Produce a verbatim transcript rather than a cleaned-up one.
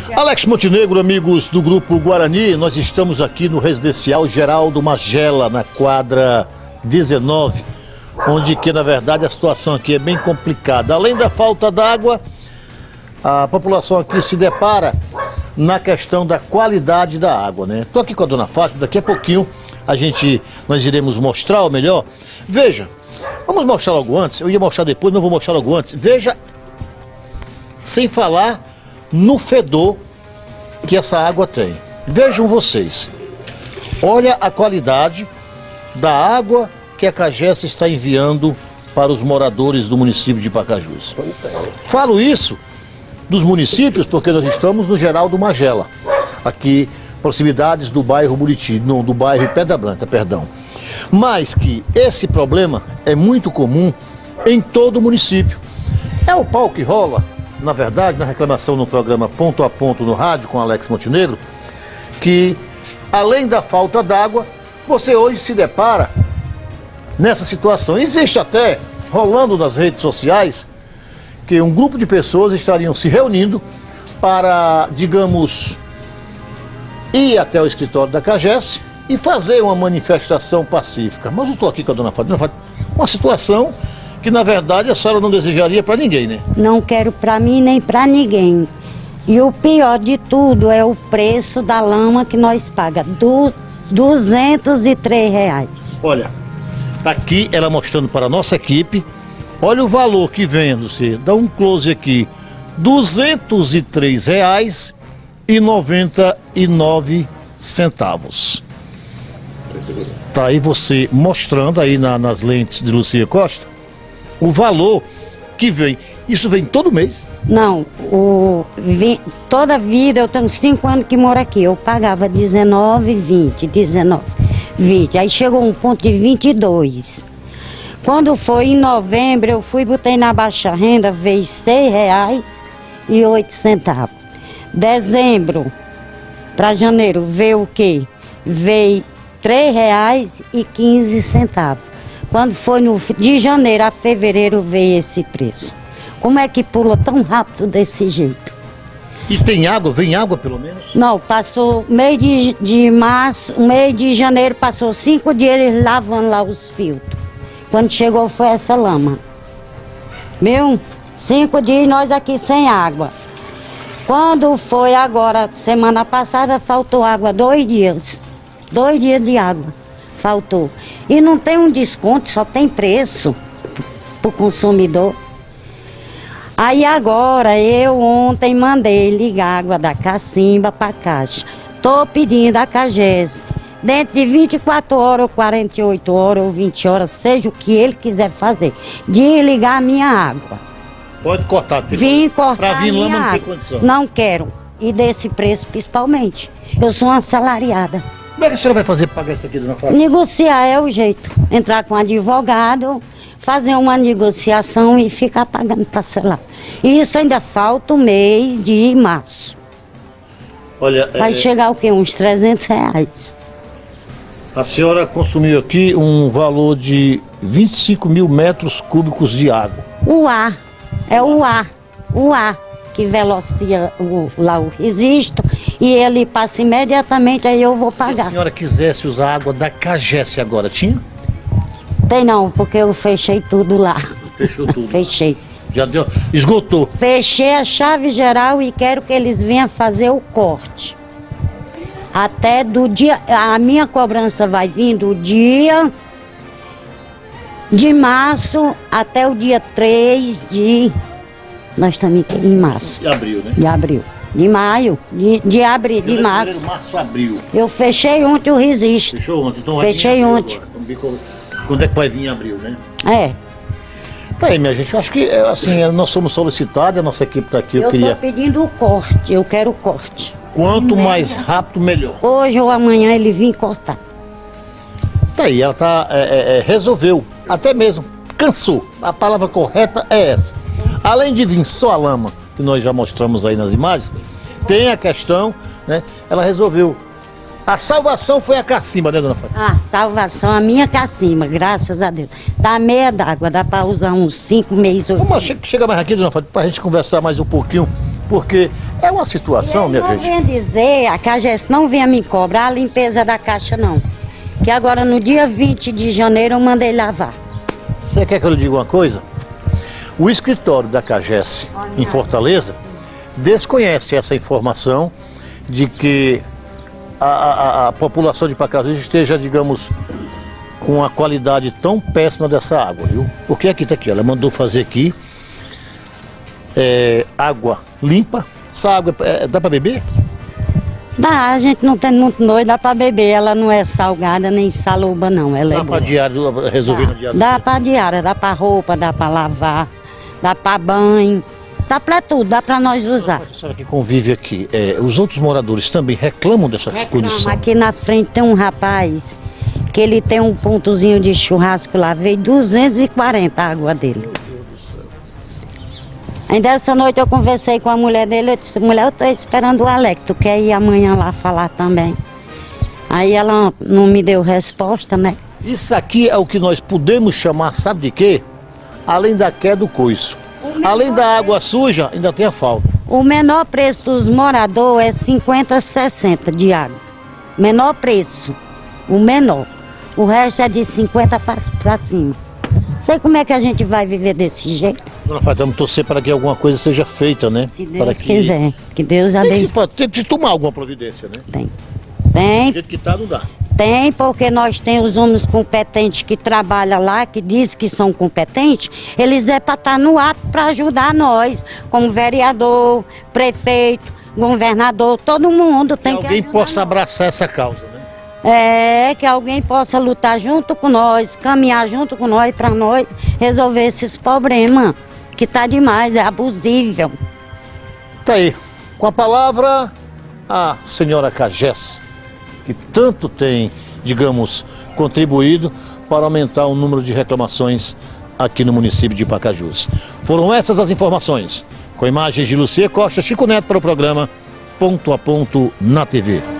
Alex Montenegro, amigos do Grupo Guarani, nós estamos aqui no Residencial Geraldo Magela, na quadra dezenove, onde que na verdade a situação aqui é bem complicada. Além da falta d'água, a população aqui se depara na questão da qualidade da água, né? Estou aqui com a dona Fátima, daqui a pouquinho a gente, nós iremos mostrar, ou melhor, veja, vamos mostrar logo antes, eu ia mostrar depois, não vou mostrar logo antes, veja, sem falar no fedor que essa água tem. Vejam vocês, olha a qualidade da água que a Cagés está enviando para os moradores do município de Pacajus. Falo isso dos municípios porque nós estamos no Geraldo Magela, aqui proximidades do bairro Buriti, não, do bairro Pedra Branca, perdão. Mas que esse problema é muito comum em todo o município. É o pau que rola, na verdade, na reclamação no programa Ponto a Ponto no rádio com Alex Montenegro, que além da falta d'água, você hoje se depara nessa situação. Existe até, rolando nas redes sociais, que um grupo de pessoas estariam se reunindo para, digamos, ir até o escritório da Cagés e fazer uma manifestação pacífica. Mas eu estou aqui com a dona Fátima, uma situação que na verdade a senhora não desejaria para ninguém, né? Não quero para mim nem para ninguém. E o pior de tudo é o preço da lama que nós pagamos, duzentos e três reais. Olha, aqui ela mostrando para a nossa equipe, olha o valor que vem, você dá um close aqui, duzentos e três reais e noventa e nove centavos. Tá aí você mostrando aí na, nas lentes de Lucia Costa o valor que vem. Isso vem todo mês? Não, o, vim, toda a vida, eu tenho cinco anos que moro aqui, eu pagava dezenove, vinte, dezenove, vinte, aí chegou um ponto de vinte e dois. Quando foi em novembro, eu fui, botei na baixa renda, veio seis reais e oito centavos. Dezembro para janeiro veio o quê? Veio três reais e quinze centavos. Quando foi no, de janeiro a fevereiro veio esse preço. Como é que pula tão rápido desse jeito? E tem água? Vem água pelo menos? Não, passou mês de, de março, mês de janeiro, passou cinco dias eles lavando lá os filtros. Quando chegou foi essa lama. Viu? Cinco dias nós aqui sem água. Quando foi agora, semana passada, faltou água dois dias. Dois dias de água. Faltou. E não tem um desconto, só tem preço para o consumidor. Aí agora, eu ontem mandei ligar água da Cacimba para a Caixa. Estou pedindo a Cagés, dentro de vinte e quatro horas, ou quarenta e oito horas, ou vinte horas, seja o que ele quiser fazer, desligar a minha água. Pode cortar. Vim cortar Para vir lama não tem água. condição. Não quero. E desse preço principalmente. Eu sou uma assalariada. Como é que a senhora vai fazer para pagar isso aqui, dona Fátima? Negociar é o jeito. Entrar com um advogado, fazer uma negociação e ficar pagando parcelar. E isso ainda falta o mês de março. Olha, vai é... chegar o quê? Uns trezentos reais. A senhora consumiu aqui um valor de vinte e cinco mil metros cúbicos de água. O ar. É o ar. O ar que velocia o, lá o registro e ele passa imediatamente, aí eu vou pagar. Se a senhora quisesse usar água da Cagés agora, tinha? Tem não, porque eu fechei tudo lá. Fechou tudo? Fechei. Já deu? Esgotou? Fechei a chave geral e quero que eles venham fazer o corte. Até do dia, a minha cobrança vai vir do dia de março até o dia três de... Nós estamos aqui em março. De abril, né? De abril. De maio, de, de abril, de março. março, abril. Eu fechei ontem o registro. Fechou ontem? Então fechei ontem. Vamos ver quando é que vai vir em abril, né? É. Tá aí, minha gente. Eu acho que, assim, nós somos solicitados, a nossa equipe está aqui. Eu, eu queria... tô pedindo o corte, eu quero o corte. Quanto mais rápido, melhor. Hoje ou amanhã ele vem cortar. Tá aí, ela tá, é, é, resolveu, até mesmo, cansou. A palavra correta é essa. Além de vir só a lama, que nós já mostramos aí nas imagens, tem a questão, né? Ela resolveu. A salvação foi a Cacimba, né, dona Fátima? Ah, salvação, a minha Cacimba, graças a Deus. Dá meia d'água, dá para usar uns cinco meses. Vamos, chega mais aqui, dona Fátima, para a gente conversar mais um pouquinho, porque É uma situação, minha não gente. Não venha dizer, a Cagés não venha me cobrar a limpeza da caixa, não. Que agora no dia vinte de janeiro eu mandei lavar. Você quer que eu lhe diga uma coisa? O escritório da Cagés em Fortaleza desconhece essa informação de que a, a, a população de Pacajus esteja, digamos, com a qualidade tão péssima dessa água, viu? Porque aqui tá aqui, ela mandou fazer aqui é, água limpa. Essa água é, dá para beber? Dá, a gente não tem muito noite, dá para beber. Ela não é salgada nem saloba, não. Ela dá é para diário, resolver no diário? Dá para diária, dá para roupa, dá para lavar, dá para banho, dá para tudo, dá para nós usar. A senhora que convive aqui, é, os outros moradores também reclamam dessas Reclama. condições? Aqui na frente tem um rapaz que ele tem um pontozinho de churrasco lá, veio duzentos e quarenta a água dele. Ainda essa noite eu conversei com a mulher dele, eu disse, mulher, eu estou esperando o Alex, tu quer ir amanhã lá falar também? Aí ela não me deu resposta, né? Isso aqui é o que nós podemos chamar, sabe de quê? Além da queda do coice. Além da água suja, ainda tem a falta. O menor preço dos moradores é cinquenta, sessenta de água. Menor preço, o menor. O resto é de cinquenta para cima. Sei como é que a gente vai viver desse jeito. Dona Fátima, vamos torcer para que alguma coisa seja feita, né? Se Deus para que... quiser, que Deus tem abençoe. que, se, tem que tomar alguma providência, né? Tem. Tem. Do jeito que tá, não dá. Tem, porque nós temos os homens competentes que trabalham lá, que dizem que são competentes, eles é para estar no ato para ajudar nós, como vereador, prefeito, governador, todo mundo tem que Que alguém ajudar possa nós. abraçar essa causa, né? É, que alguém possa lutar junto com nós, caminhar junto com nós, para nós resolver esses problemas, que tá demais, é abusível. Tá aí, com a palavra, a senhora Cagés, que tanto tem, digamos, contribuído para aumentar o número de reclamações aqui no município de Pacajus. Foram essas as informações, com imagens de Lucia Costa, Chico Neto para o programa Ponto a Ponto na T V.